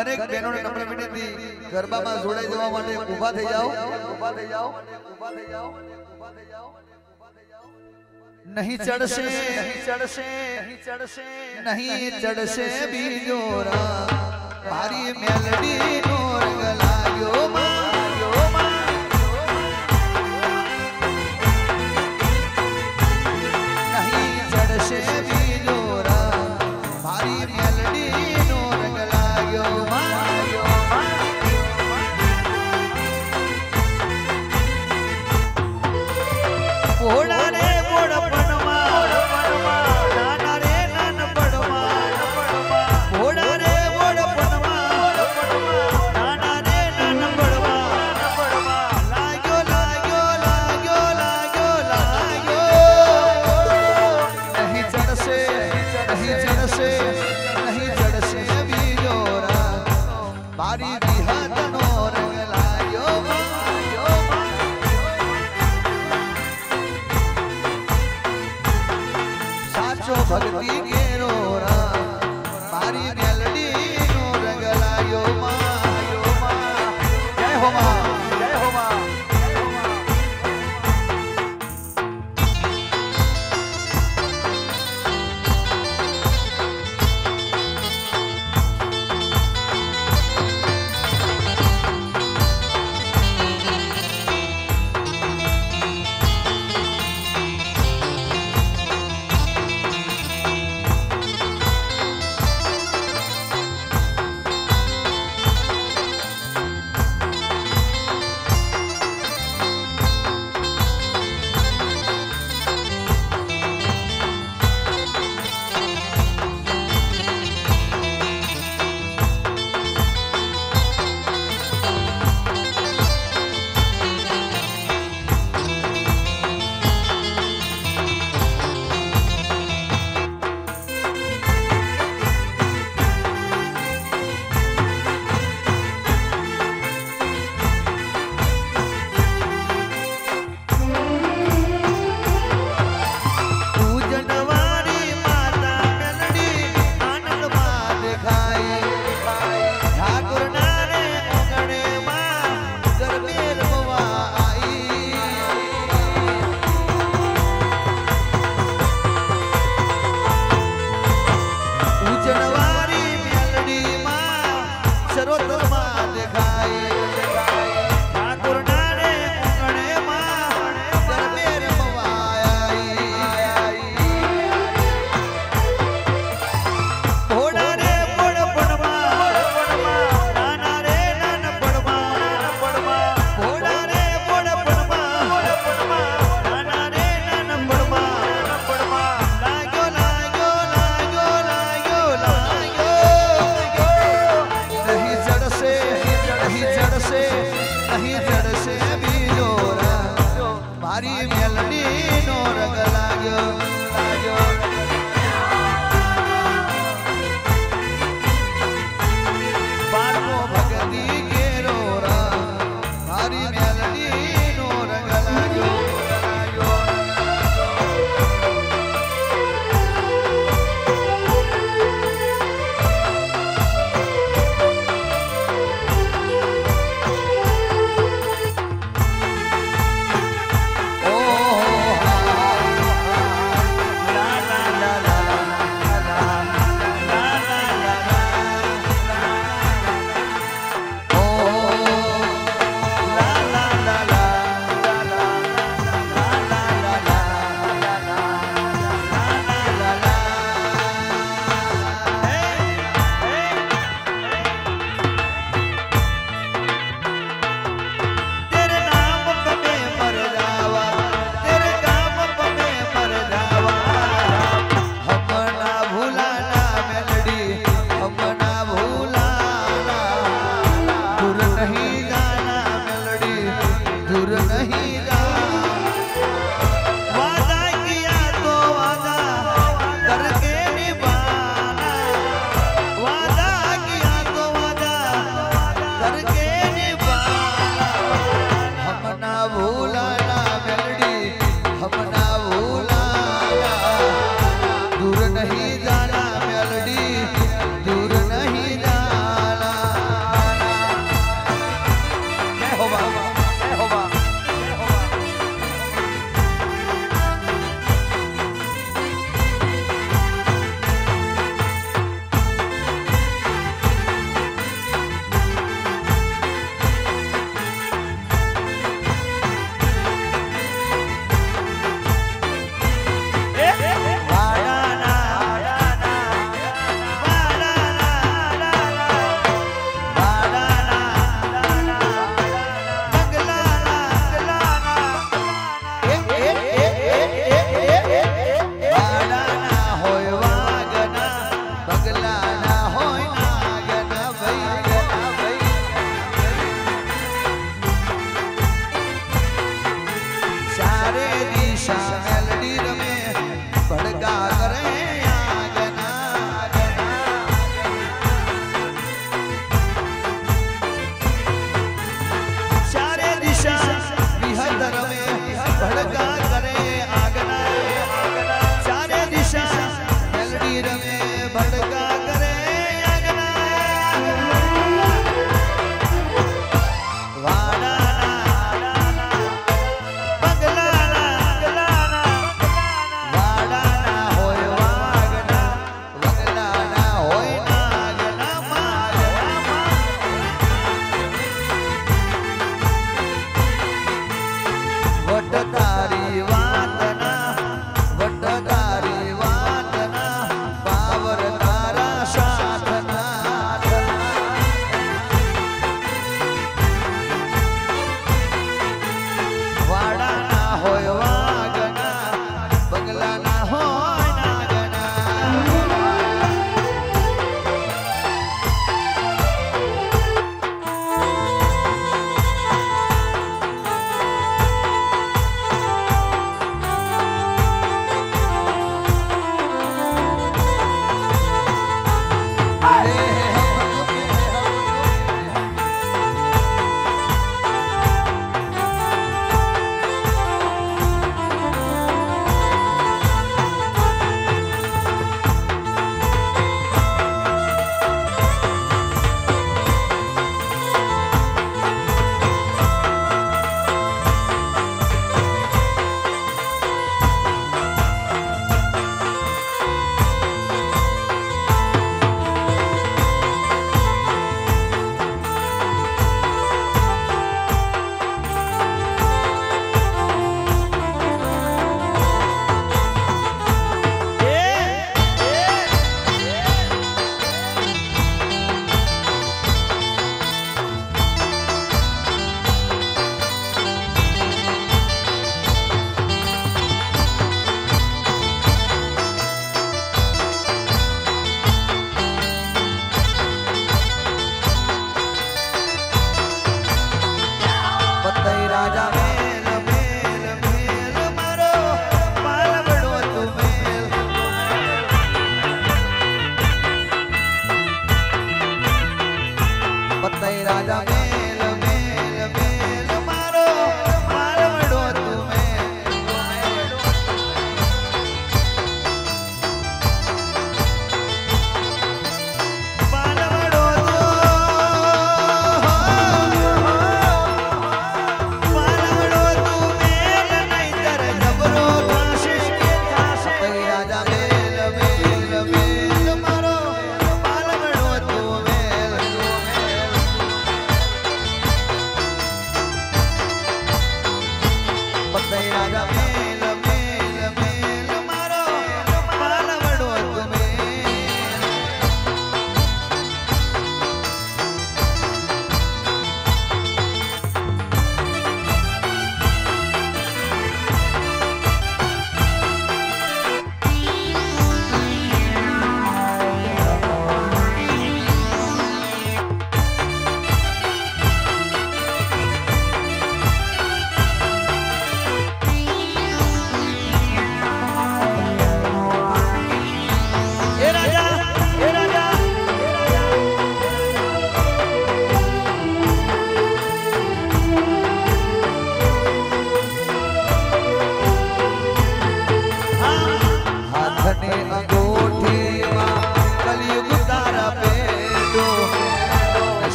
દરેક બહેનોને નમ્ર વિનંતી ગરબામાં જોડાઈ જવા માટે ઊભા થઈ જાઓ, ઊભા થઈ જાઓ, ઊભા થઈ જાઓ, ઊભા થઈ જાઓ। नहीं चढ़से, नहीं चढ़से, नहीं चढ़से, नहीं चढ़से बीजोरा मारी मेलडी नो रंग लाग्यो मायो मा। नहीं चढ़से बीजोरा मारी मेलडी नो रंग लाग्यो मायो मा। घोड़ा रे भक्ति के रोरा मारी मेलडी नो रंग लायो मायो मा। जय हो मां, जय हो मां। दूर नहीं जाना मेलडी, दूर नहीं जाना।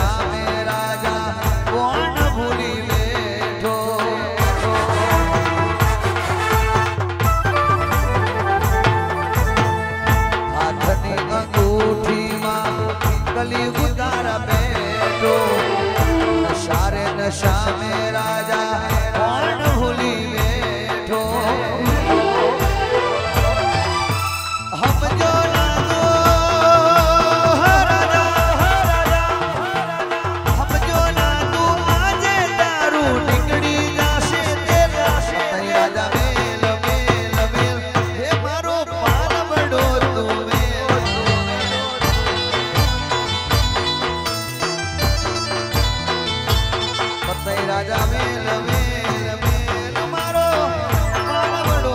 नशा में राजा कौन भूली बैठो। हाथनी अंगूठी मां कलयुग तारा बैठो। नशा रे नशा में राजा कौन भूली बैठो। हम जो लागो राजा हम जो लागो आजे दारू निकली जाशे तेरा राजा मेल मेल मेल हे मारो पाल बड़ो तू मेल पतई राजा मेल मेल मेल मारो पाल बड़ो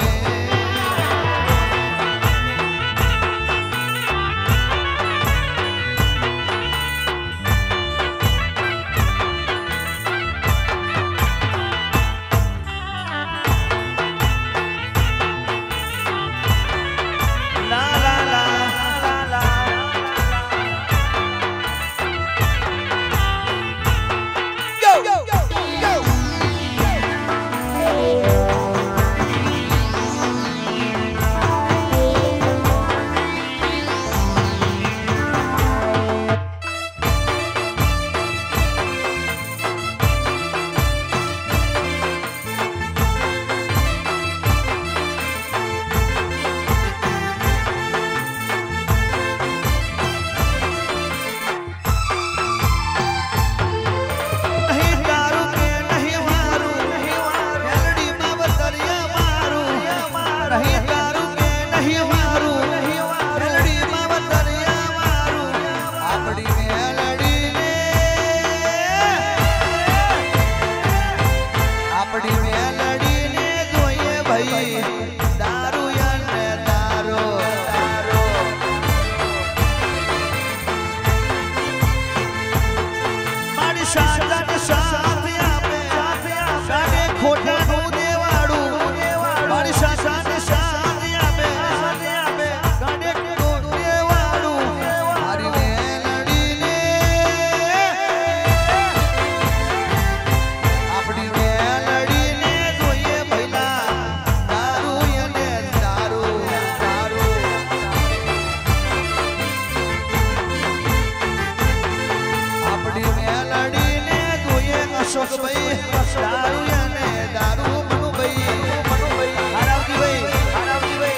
अशोक भाई दारू याने दारू मनु भाई हरावती भाई हरावती भाई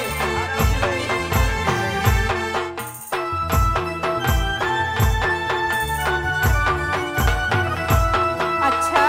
अच्छा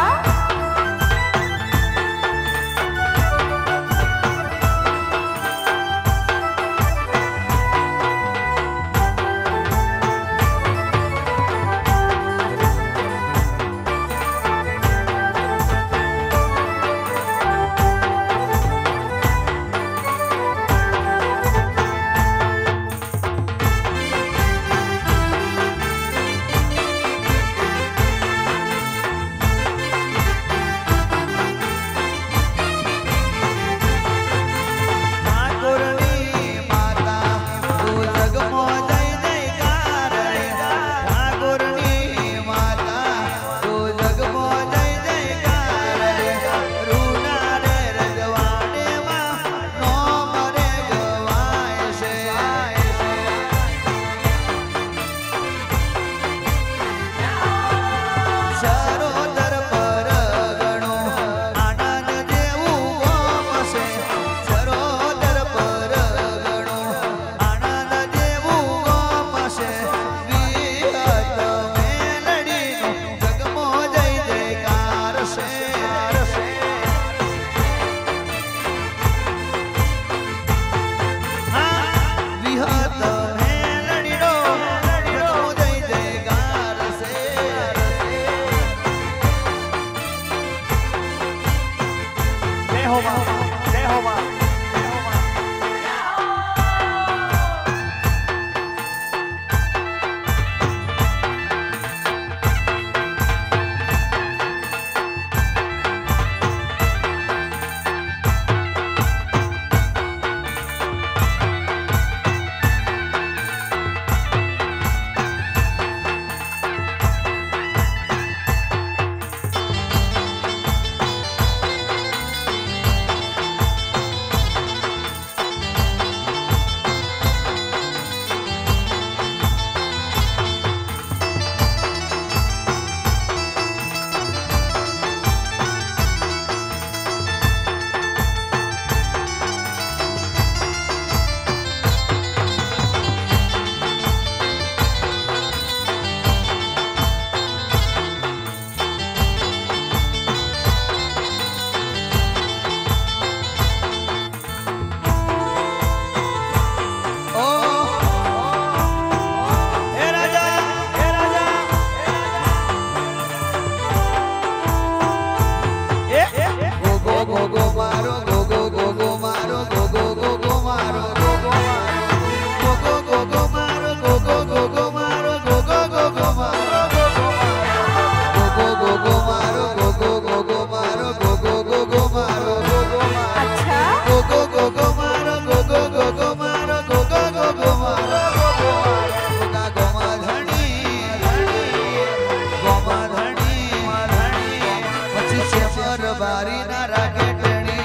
बारी ना रागे टेणी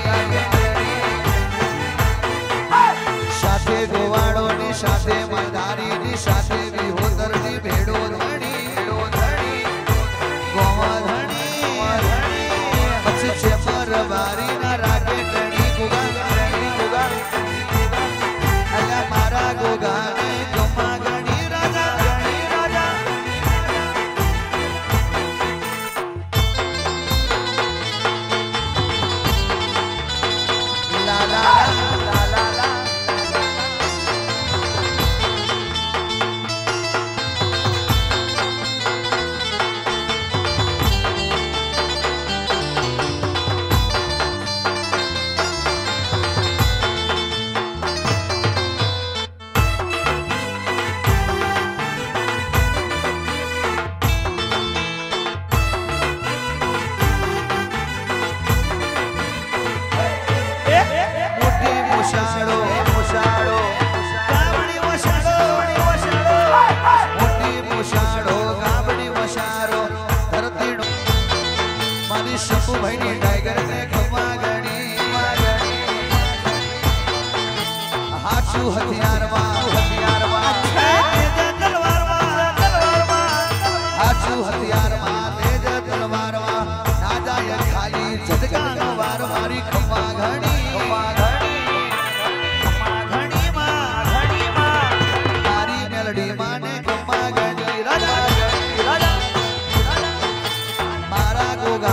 साथे गोवाड़ो नी साथे मदारी नी साथे विहोतर नी भेड़ो धणी गोवा धणी अच्छी चेपर बारी ना रागे टेणी गुगा अल्लाह मारा गोगा ने गोमा गणी राजा ला ला ला ला ला शंभू भाई ने टाइगर ने खमा गणी हाथू हथियार हाथू हथियार तेज तलवार ना जाय खाली झटका वार मारी खमा घणी मारी मेलडी माने खमा गणी राजा मारा गोगा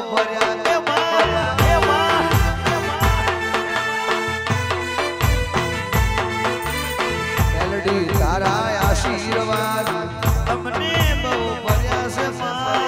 ભર્યા કે માં મેલડી તારા આશીર્વાદ અમને બહુ ભર્યા છે માં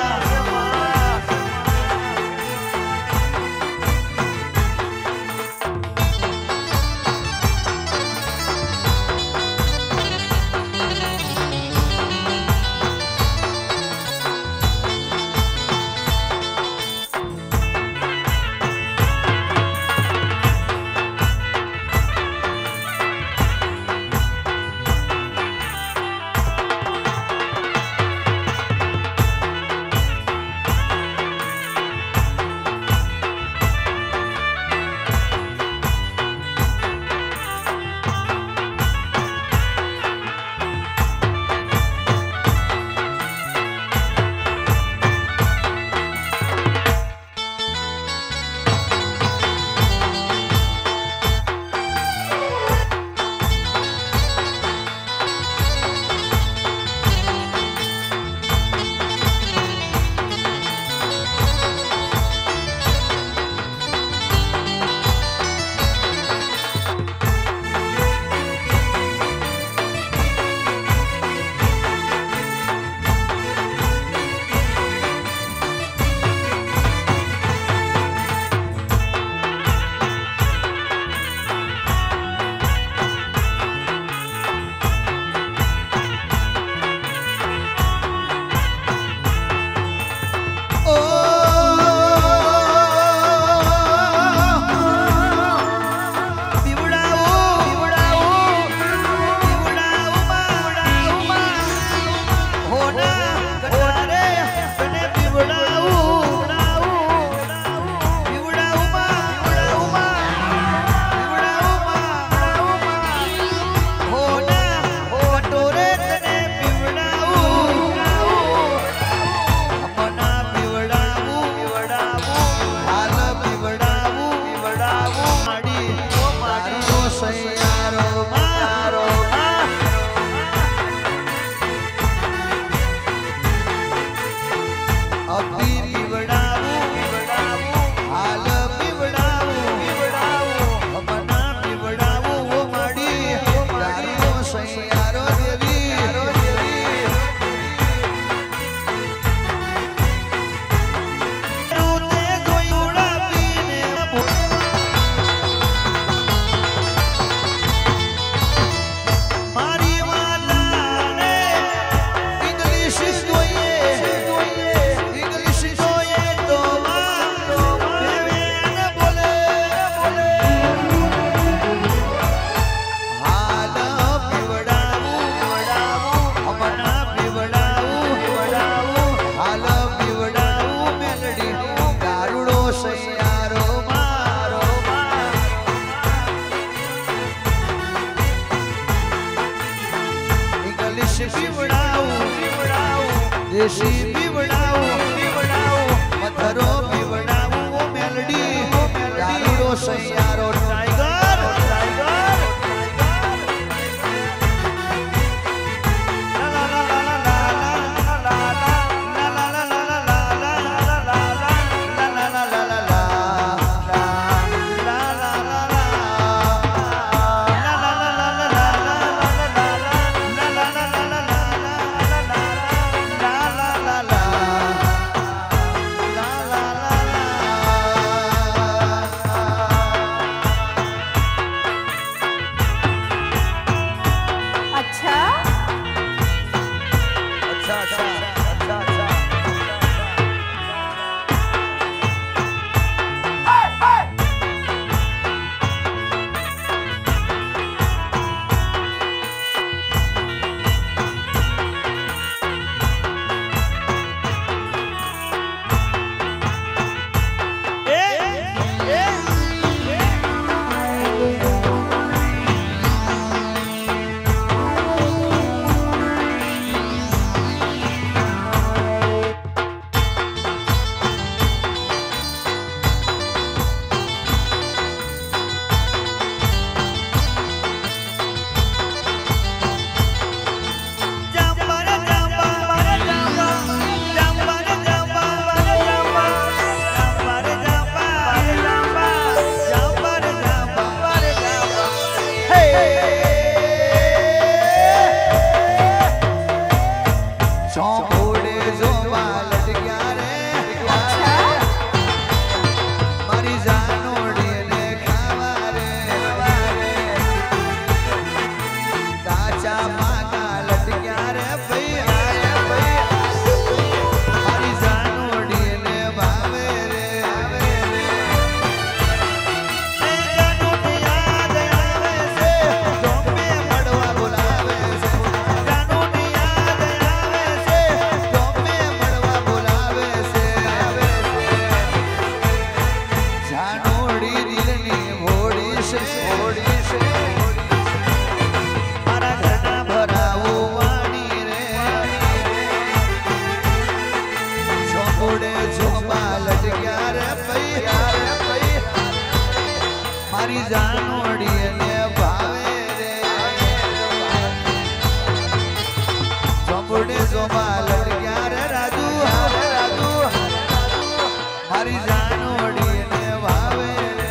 देशी पीवड़ाओ मथरो पीवड़ाओ मेलडी दारूडो सैयारो टाइगर la la मारी जानोड़ी ने भावे रे चंबुड़े जोमा लड़किया रे राजू मारी जानोड़ी ने भावे रे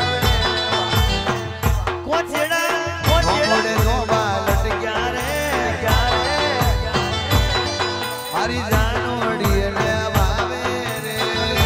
कौन छेड़ा चंबुड़े जोमा लड़किया रे मारी जानोड़ी ने भावे रे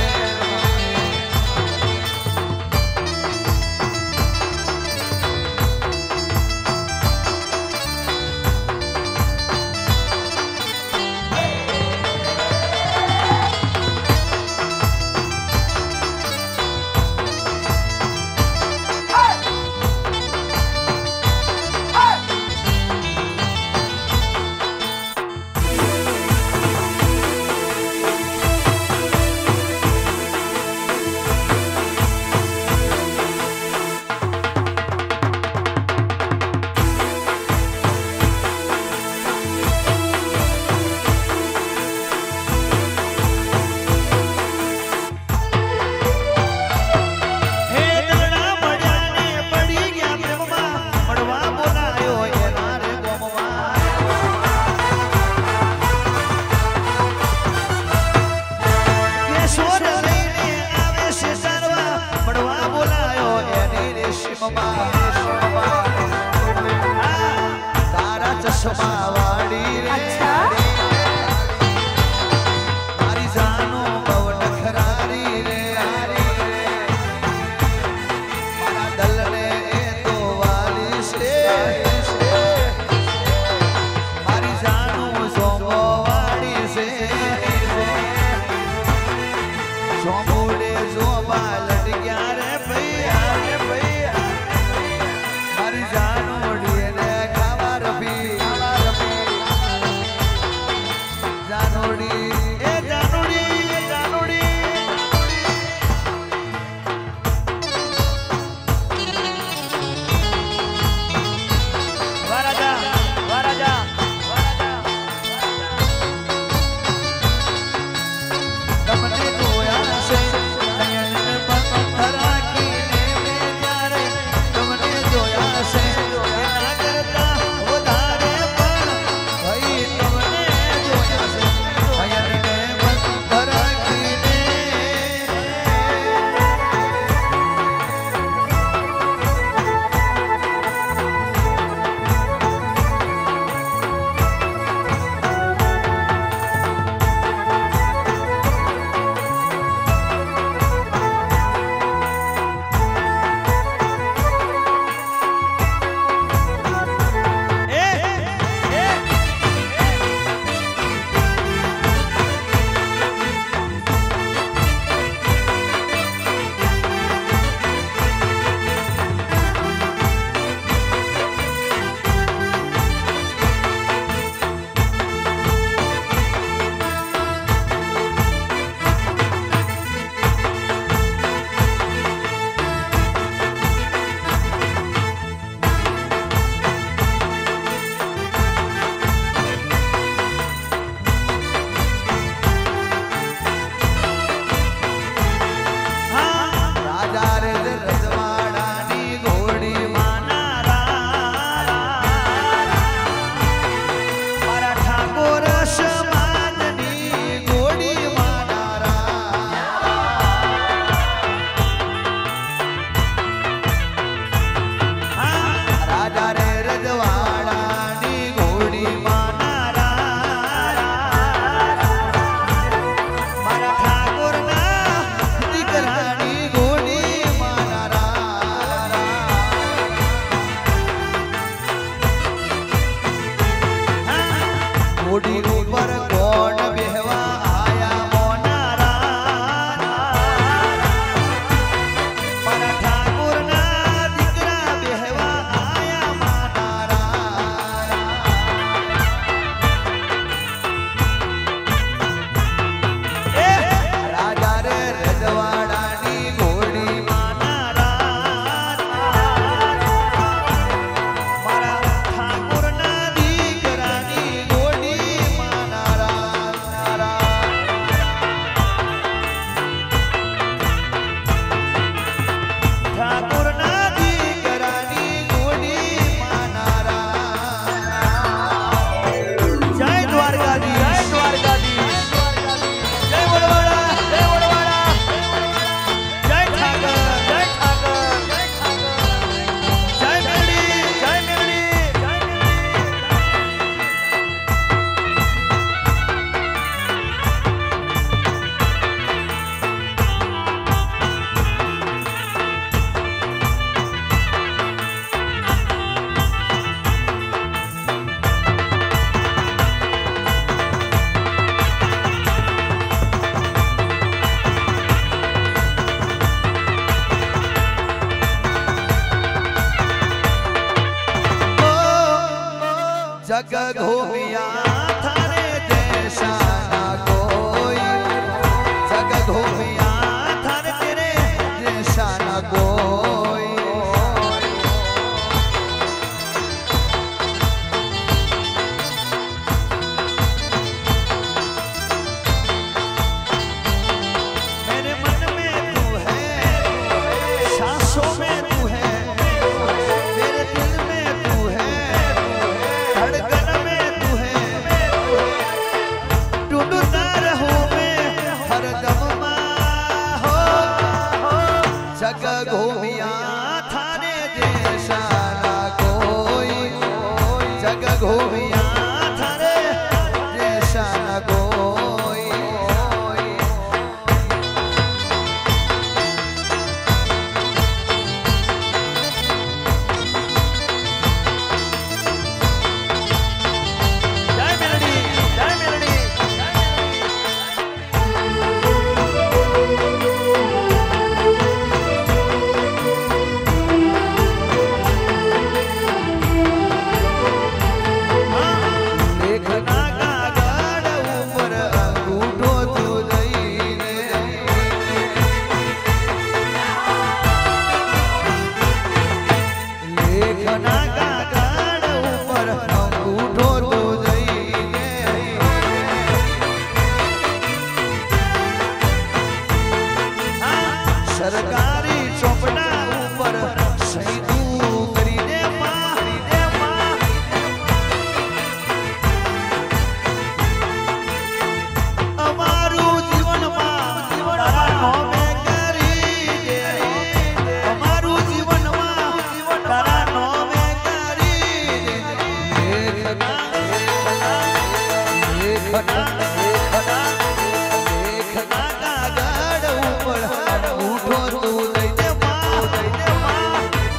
तारा चश्मा वाड़ी रे मारी जानो बव नखरारी रे मारा दल ने तो वाली से मारी जानो सोमो वाड़ी से सोमुड़े जोबा लड़किया रे भैया मारी जानोड़ी ने खावा रफी जानोड़ी ए जानोड़ी वाराजा तमने जोया से नयन बंद जग घूमिया थारे जैसा ना कोई, जग घूमिया थारे तेरे जैसा ना कोई। मेरे मन में तू है, सांसों में तू है, मेरे दिल में तू है, धड़कन में तू है, ढूंढता रहूं मैं हरदम हो। जग घूमिया थारे जैसा ना कोई, जग घूमिया थारे जैसा ना कोई। जय मेलडी, जय मेलडी, लेखना कागड़ ऊपर अंगूठो तू दईने, लेखना कागड़ ऊपर अंगूठो तू दईने। सरकारी चौपड़ा ऊपर सही तू करी दे मां, दे मां। अमारू जीवन मां तारा नामे करी दे, अमारू जीवन मां तारा नामे करी दे। लेखना लेखना लेखना लेखना लेखना कागड़ ऊपर अंगूठो तू दई दे मां, दई दे मां।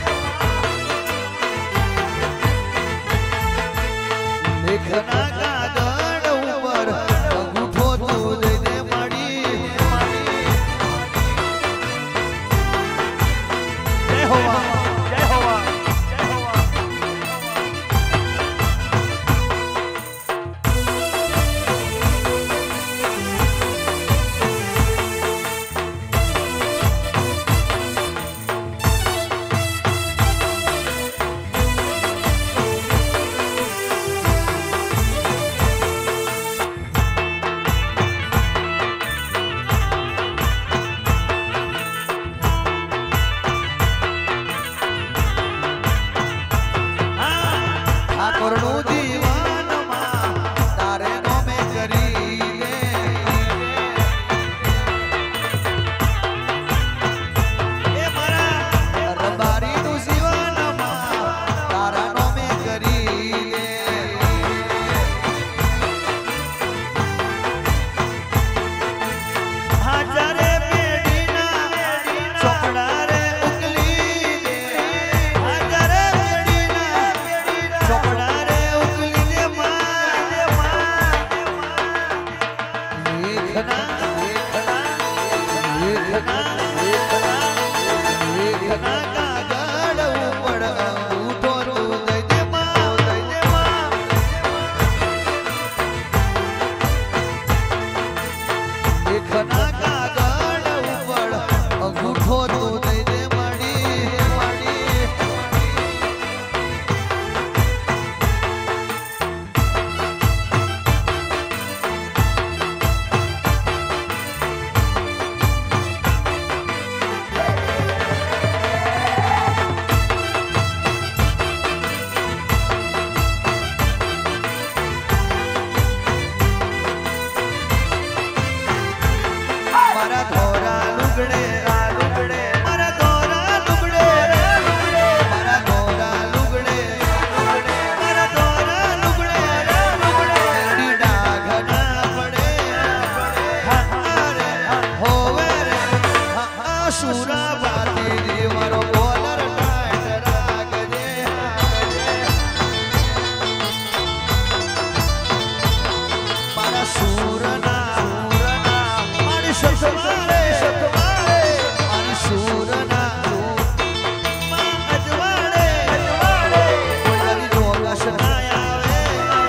लेखना कागड़ ऊपर अंगूठो तू दई दे माड़ी, जय होवा, जय होवा, जय होवा। ठाकुरनु जीवन मां तारे नामे करी दे, ए मारा रबारीनु जीवन मां तारा नामे करी दे। हजारे पेढ़ीना चोपड़ा रे उगली दे, हजारे पेढ़ीना चोपड़ा रे उगली दे मां, दे मां। लेखना लेखना लेखना लेखना लेखना कागड़ ऊपर अंगूठो तू दई दे मां, दई दे मां। लेखना कागड़ ऊपर अंगूठो तू दई दे माड़ी, माड़ी। मारा धोरा लुगड़े लुगड़े, मारा धोरा लुगड़े लुगड़े, मारा धोरा लुगड़े लुगड़े, मारा धोरा लुगड़े लुगड़े। मेरी डाघना पड़े हरे होवे रे आशुरा बाती दी मारो कॉलर टाइट राखजे। मारा सूरना मारी सतवारे सतवारे, मारी सूरना मां अजवाड़े अजवाड़े। कोई लोकस ना आवे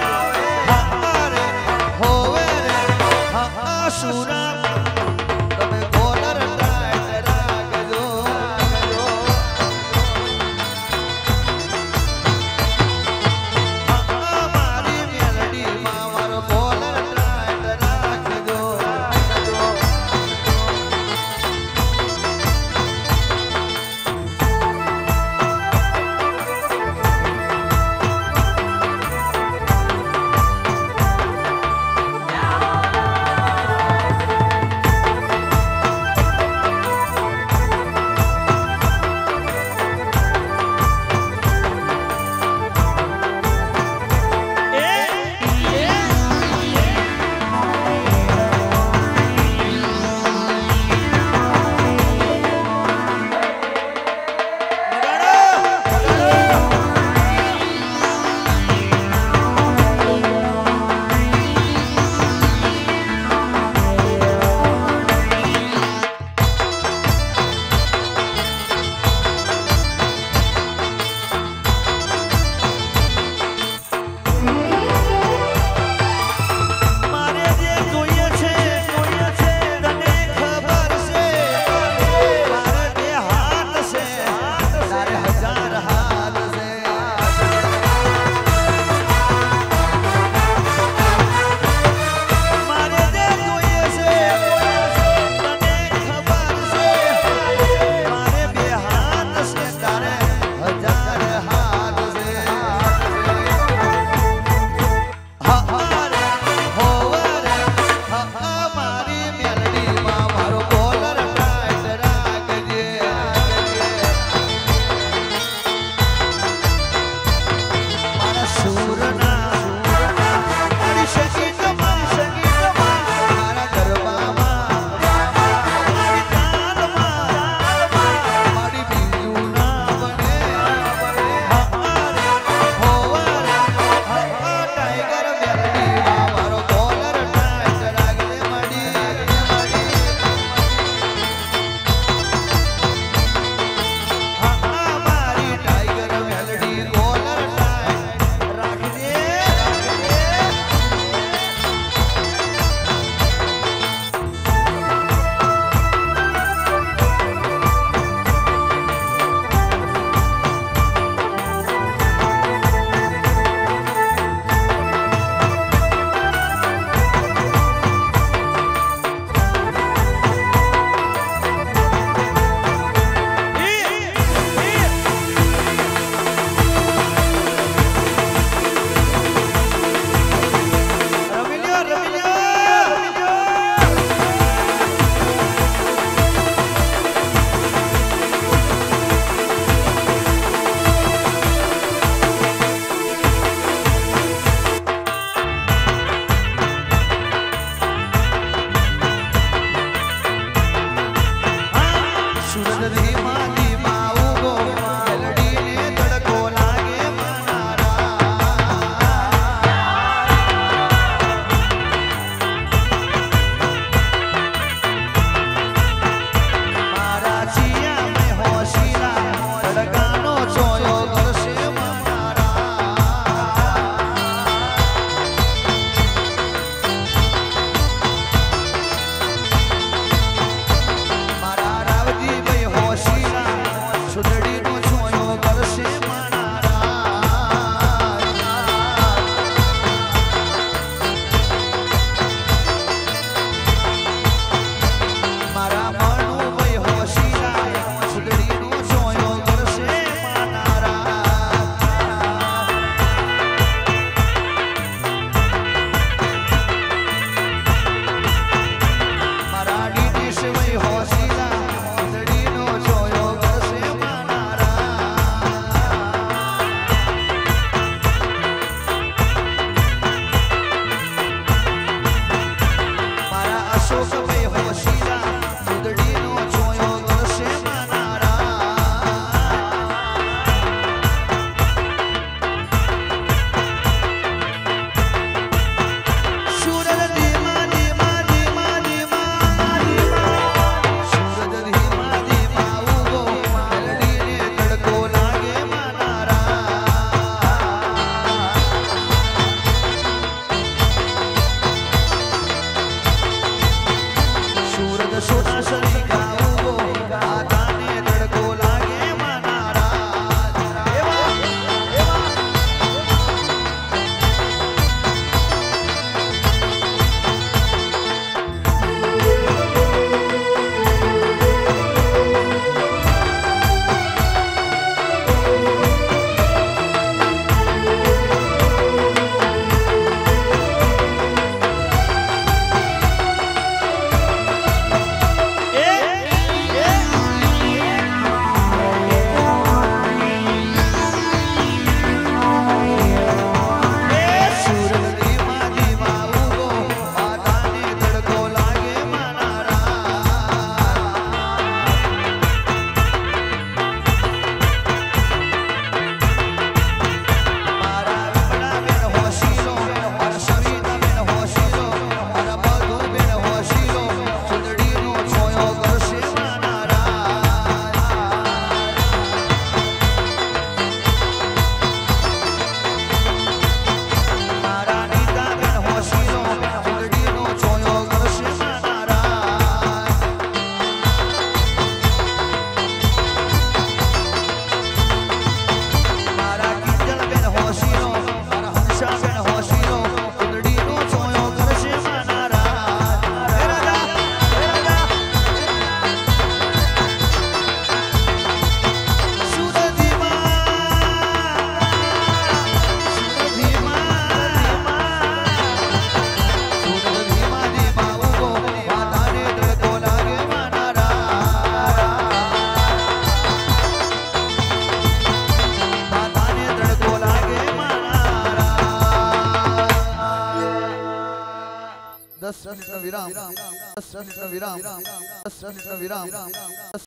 10 मिनट विराम